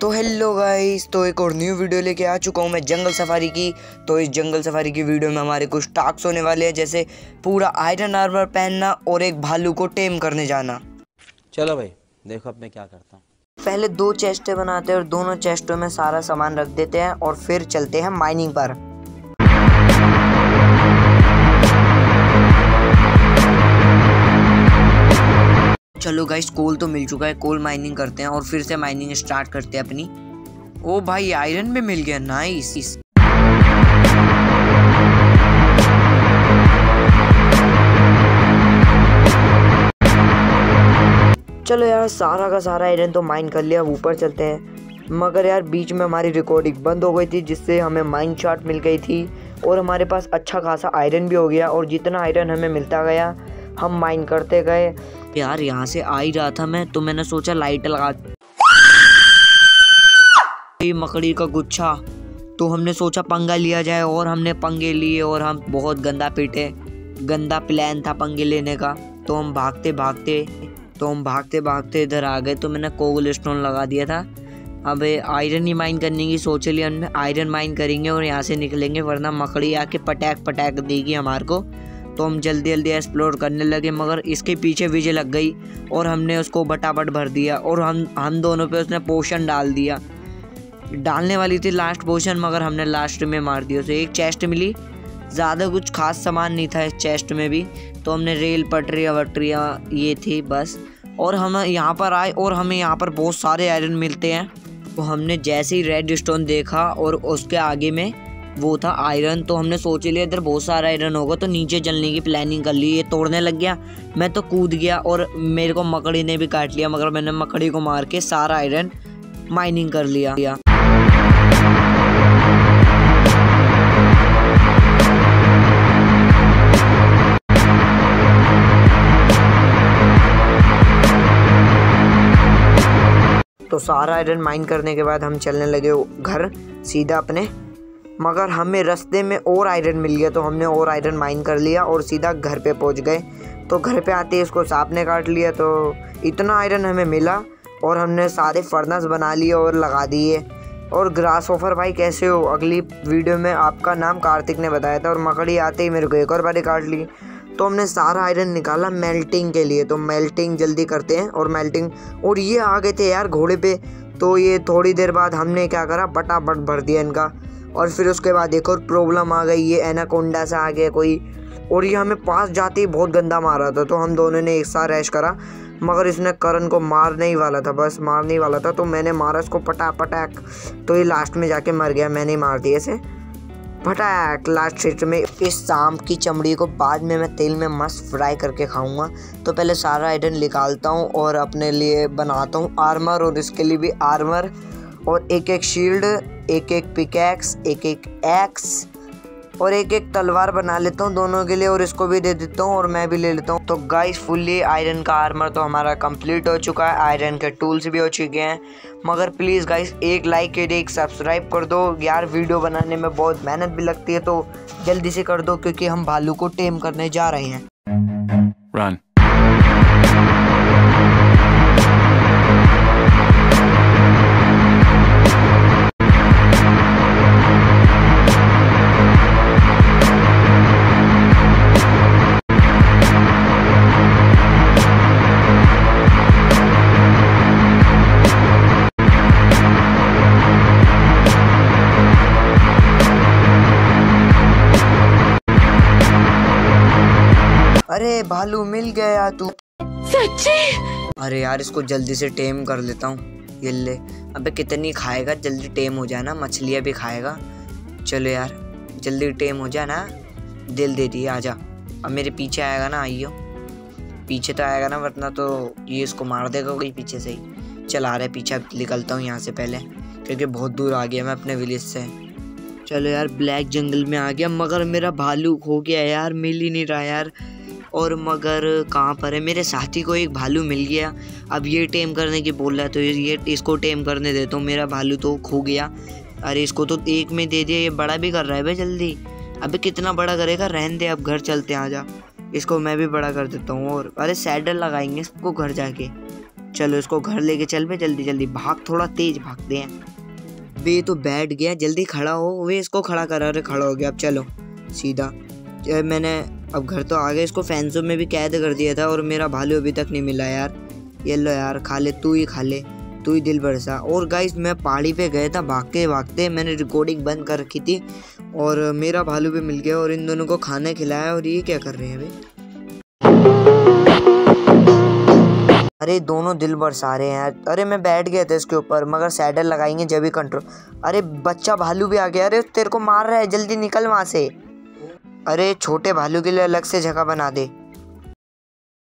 तो hello guys, तो एक और न्यू वीडियो लेके आ चुका हूँ मैं जंगल सफारी की। तो इस जंगल सफारी की वीडियो में हमारे कुछ टास्क होने वाले हैं, जैसे पूरा आयरन आर्मर पहनना और एक भालू को टेम करने जाना। चलो भाई देखो अब मैं क्या करता हूँ। पहले 2 चेस्टें बनाते हैं और दोनों चेस्टों में सारा सामान रख देते हैं और फिर चलते हैं माइनिंग पर। चलो गाइस, कोल तो मिल चुका है, कोल माइनिंग करते हैं और फिर से माइनिंग स्टार्ट करते हैं अपनी। ओ भाई, आयरन भी मिल गया, नाइस। चलो यार, सारा का सारा आयरन तो माइन कर लिया, अब ऊपर चलते हैं। मगर यार बीच में हमारी रिकॉर्डिंग बंद हो गई थी, जिससे हमें माइन चार्ट मिल गई थी और हमारे पास अच्छा खासा आयरन भी हो गया। और जितना आयरन हमें मिलता गया हम माइन करते गए। यार यहाँ से आ ही रहा था मैं, तो मैंने सोचा लाइट लगा, मकड़ी का गुच्छा। तो हमने सोचा पंगा लिया जाए और हमने पंगे लिए और हम बहुत गंदा पीटे। गंदा प्लान था पंगे लेने का। तो हम भागते भागते इधर आ गए। तो मैंने कोबल स्टोन लगा दिया था। अब आयरन ही माइन करने की सोच लिया हमने, आयरन माइन करेंगे और यहाँ से निकलेंगे, वरना मकड़ी आके पटैक देगी हमारे को। तो हम जल्दी एक्सप्लोर करने लगे, मगर इसके पीछे विजय लग गई और हमने उसको बटाबट भर दिया और हम दोनों पे उसने पोशन डाल दिया। डालने वाली थी लास्ट पोशन, मगर हमने लास्ट में मार दिया उसे। एक चेस्ट मिली, ज़्यादा कुछ खास सामान नहीं था इस चेस्ट में भी। तो हमने रेल पटरियाँ ये थी बस। और हम यहाँ पर आए और हमें यहाँ पर बहुत सारे आयरन मिलते हैं। तो हमने जैसे ही रेड स्टोन देखा और उसके आगे में वो था आयरन, तो हमने सोच लिया इधर बहुत सारा आयरन होगा, तो नीचे चलने की प्लानिंग कर ली। ये तोड़ने लग गया, मैं तो कूद गया और मेरे को मकड़ी ने भी काट लिया, मगर मैंने मकड़ी को मार के सारा आयरन माइनिंग कर लिया। तो सारा आयरन माइन करने के बाद हम चलने लगे घर सीधा अपने, मगर हमें रास्ते में और आयरन मिल गया। तो हमने और आयरन माइन कर लिया और सीधा घर पे पहुंच गए। तो घर पे आते ही इसको सांप ने काट लिया। तो इतना आयरन हमें मिला और हमने सारे फर्नेस बना लिए और लगा दिए। और ग्रास ऑफर भाई कैसे हो? अगली वीडियो में आपका नाम कार्तिक ने बताया था। और मकड़ी आते ही मेरे को एक और बारी काट ली। तो हमने सारा आयरन निकाला मेल्टिंग के लिए। तो मेल्टिंग जल्दी करते हैं और मेल्टिंग, और ये आ गए थे यार घोड़े पे। तो ये थोड़ी देर बाद हमने क्या करा, बटाबट भर दिया इनका। और फिर उसके बाद एक और प्रॉब्लम आ गई, ये एनाकोंडा से आ गया कोई, और ये हमें पास जाते ही बहुत गंदा मारा था। तो हम दोनों ने एक साथ रैश करा, मगर इसने करण को मारने ही वाला था, बस मारने ही वाला था। तो मैंने मारा इसको पटाक। तो ये लास्ट में जाके मर गया, मैंने ही मार दिया इसे फटाक लास्ट क्षेत्र में। इस सांप की चमड़ी को बाद में मैं तेल में मस्त फ्राई करके खाऊंगा। तो पहले सारा आयरन निकालता हूँ और अपने लिए बनाता हूँ आर्मर, और इसके लिए भी आर्मर और एक शील्ड, एक पिकैक्स, एक एक्स और एक तलवार बना लेता हूँ दोनों के लिए, और इसको भी दे देता हूँ और मैं भी ले लेता हूँ। तो गाइस, फुल्ली आयरन का आर्मर तो हमारा कंप्लीट हो चुका है, आयरन के टूल्स भी हो चुके हैं। मगर प्लीज़ गाइस, एक लाइक के लिए एक सब्सक्राइब कर दो यार। वीडियो बनाने में बहुत मेहनत भी लगती है, तो जल्दी से कर दो, क्योंकि हम भालू को टेम करने जा रहे हैं। रन। अरे भालू मिल गया तू, सच्ची? अरे यार इसको जल्दी से टेम कर लेता हूँ। ये ले, अबे कितनी खाएगा, जल्दी टेम हो जाए ना, मछलियाँ भी खाएगा। चलो यार जल्दी टेम हो जाए ना। दिल दे दिए, आजा। अब मेरे पीछे आएगा ना, आइयो पीछे तो आएगा ना, वरना तो ये इसको मार देगा कोई पीछे से ही। चला रहे पीछे, निकलता हूँ यहाँ से पहले, क्योंकि बहुत दूर आ गया मैं अपने विलेज से। चलो यार, ब्लैक जंगल में आ गया, मगर मेरा भालू खो गया यार, मिल ही नहीं रहा यार। और मगर कहाँ पर है? मेरे साथी को एक भालू मिल गया, अब ये टेम करने की बोल रहा है, तो ये इसको टेम करने देता हूँ। मेरा भालू तो खो गया। अरे इसको तो एक में दे दिया, ये बड़ा भी कर रहा है भाई जल्दी। अबे कितना बड़ा करेगा, रहने दे, अब घर चलते हैं, आजा। इसको मैं भी बड़ा कर देता हूँ। और अरे सैडल लगाएंगे इसको घर जाके। चलो इसको घर लेके चल बे, जल्दी जल्दी भाग, थोड़ा तेज भागते हैं। बे तो बैठ गया, जल्दी खड़ा हो। वे इसको खड़ा करा, अरे खड़ा हो गया। अब चलो सीधा। मैंने अब घर तो आ गए, इसको फैंसों में भी कैद कर दिया था और मेरा भालू अभी तक नहीं मिला यार। ये लो यार, खा ले, तू ही खा ले, तू ही दिल बरसा। और गाइस मैं पहाड़ी पे गया था भागते भागते, मैंने रिकॉर्डिंग बंद कर रखी थी और मेरा भालू भी मिल गया और इन दोनों को खाना खिलाया। और ये क्या कर रहे हैं अभी? अरे दोनों दिल बरसा रहे हैं यार। अरे मैं बैठ गया था इसके ऊपर, मगर सैडल लगाएंगे जब भी कंट्रोल। अरे बच्चा भालू भी आ गया। अरे तेरे को मार रहा है, जल्दी निकल वहाँ से। अरे छोटे भालू के लिए अलग से जगह बना दे।